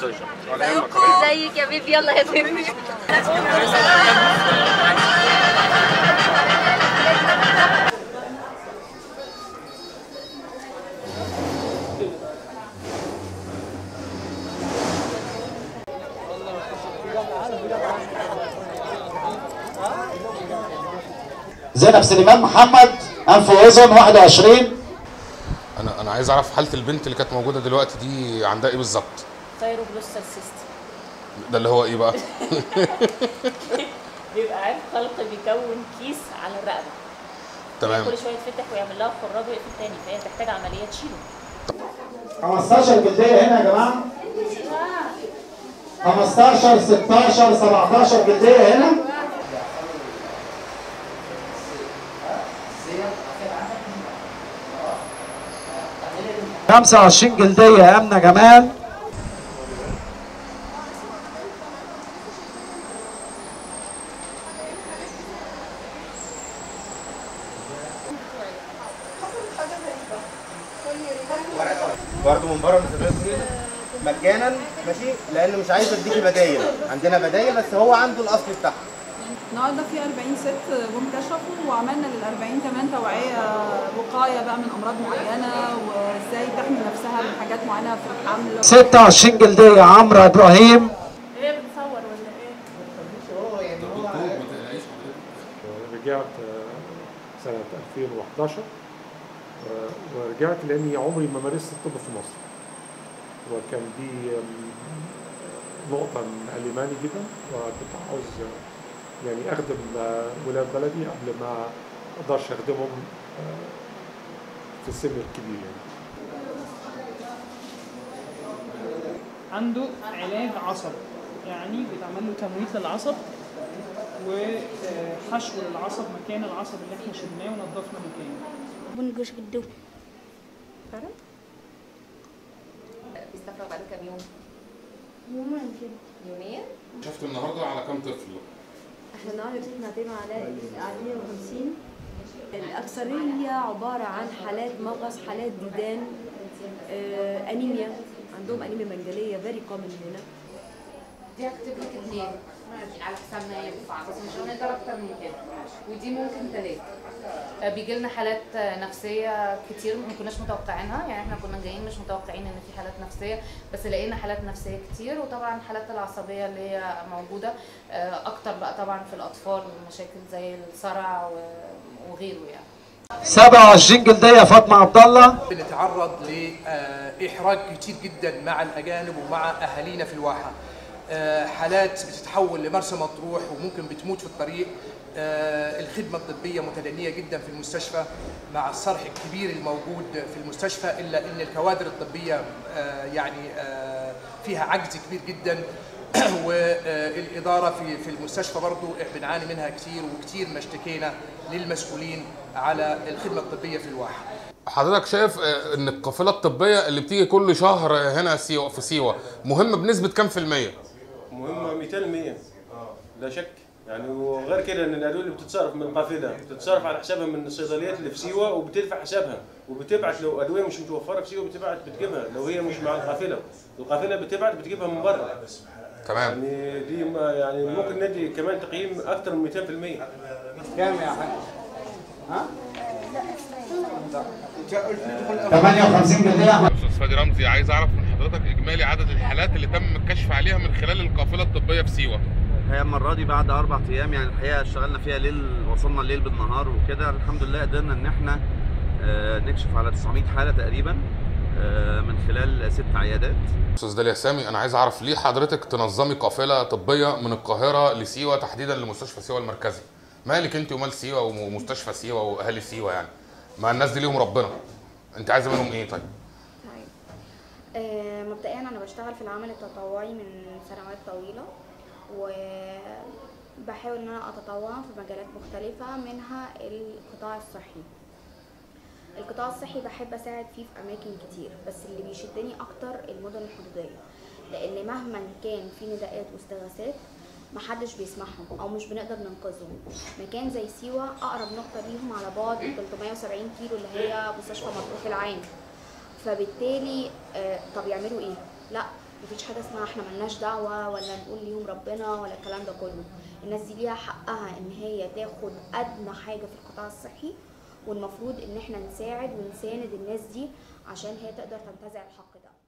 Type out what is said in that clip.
ازيك يا بيبي؟ يلا يا بيبي. زينب سليمان محمد، انف واذن 21. انا عايز اعرف حاله البنت اللي كانت موجوده دلوقتي دي عندها ايه بالظبط؟ ثايروجلوسال سيست. ده اللي هو ايه بقى؟ بيبقى عارف خلق بيكون كيس على الرقبه. تمام. كل شويه يتفتح ويعمل لها خراج ويقفل تاني، فهي تحتاج عمليه تشيله. 15 جلديه هنا يا جماعه. 15 16 17 جلديه هنا. 25 جلديه امنه جمال. برضه من بره مجانا ماشي، لان مش عايز اديكي بدايل، عندنا بدايل بس هو عنده الاصل بتاعها. النهارده في 40 ست جم كشفوا، وعملنا لل 40 كمان توعيه وقايه بقى من امراض معينه، وازاي تحمي نفسها من حاجات معينه في الحمل. 26 جلديه عمرو ابراهيم. هي بتصور ولا ايه؟ رجعت سنه 2011 ورجعت لاني عمري ما مارست الطب في مصر، وكان دي نقطه مألماني جدا، وكنت عاوز يعني اخدم ولاد بلدي قبل ما اقدرش اخدمهم في السن الكبير. يعني عنده علاج عصب، يعني بيتعمل له تمويت للعصب وحشو للعصب مكان العصب اللي احنا شلناه ونضفنا مكانه. بنجوش بالدو فعلا؟ بيستفرغ بعد كام يوم؟ يومين كده. يومين؟ شفت النهارده على كام طفل؟ احنا النهارده شفنا هتبقى على 150. الاكثريه عباره عن حالات مغص، حالات ديدان، انيميا، عندهم انيميا منجليه فيري كومن هنا. دي هكتب لك 2 على حسب ما ينفع، بس مش هنقدر اكتر من كده، ودي ممكن 3. بيجي لنا حالات نفسيه كتير ما كناش متوقعينها، يعني احنا كنا جايين مش متوقعين ان في حالات نفسيه، بس لقينا حالات نفسيه كتير، وطبعا حالات العصبيه اللي هي موجوده اكتر بقى طبعا في الاطفال، مشاكل زي الصرع وغيره يعني. 27 جلديه فاطمه عبد الله. بنتعرض لاحراج كتير جدا مع الاجانب ومع اهالينا في الواحه. حالات بتتحول لمرسى مطروح وممكن بتموت في الطريق. الخدمه الطبيه متدنيه جدا في المستشفى مع الصرح الكبير الموجود في المستشفى، الا ان الكوادر الطبيه يعني فيها عجز كبير جدا. والاداره في المستشفى برضو بنعاني منها كتير، وكتير ما اشتكينا للمسؤولين على الخدمه الطبيه في الواحه. حضرتك شايف ان القافله الطبيه اللي بتيجي كل شهر هنا في سيوه مهمه بنسبه كام في المية؟ مهمه 200%، لا شك يعني. وغير كده ان الادويه اللي بتتصرف من القافله بتتصرف على حسابها من الصيدليات اللي في سيوه، وبتدفع حسابها وبتبعت. لو ادويه مش متوفره في سيوه بتجيبها، لو هي مش مع القافله بتبعت بتجيبها من بره. تمام. يعني دي يعني ممكن ندي كمان تقييم اكثر من 200%. كام يا حاج؟ ها؟ 58 جلديه. استاذ فادي رمزي، عايز اعرف من حضرتك اجمالي عدد الحالات اللي تم الكشف عليها من خلال القافله الطبيه في سيوه. هي المره دي بعد 4 ايام، يعني الحقيقه اشتغلنا فيها ليل، وصلنا الليل بالنهار وكده. الحمد لله قدرنا ان احنا نكشف على 900 حاله تقريبا من خلال 6 عيادات. استاذ داليا سامي، انا عايز اعرف ليه حضرتك تنظمي قافله طبيه من القاهره لسيوه تحديدا لمستشفى سيوه المركزي؟ مالك انت ومال سيوه ومستشفى سيوه واهالي سيوه؟ يعني ما الناس دي ليهم ربنا، انت عايزه منهم ايه؟ طيب مبدئيا انا بشتغل في العمل التطوعي من سنوات طويله، وبحاول ان انا اتطوع في مجالات مختلفه، منها القطاع الصحي. القطاع الصحي بحب اساعد فيه في اماكن كتير، بس اللي بيشدني اكتر المدن الحدوديه، لان مهما كان في نداءات واستغاثات محدش بيسمعهم او مش بنقدر ننقذهم. مكان زي سيوه اقرب نقطه ليهم على بعد 370 كيلو اللي هي مستشفى مطروح العام، فبالتالي طب يعملوا ايه؟ لا، مفيش حاجه اسمها احنا ملناش دعوه ولا نقول ليهم ربنا ولا الكلام ده كله. الناس دي ليها حقها ان هي تاخد ادنى حاجه في القطاع الصحي، والمفروض ان احنا نساعد ونساند الناس دي عشان هي تقدر تنتزع الحق ده.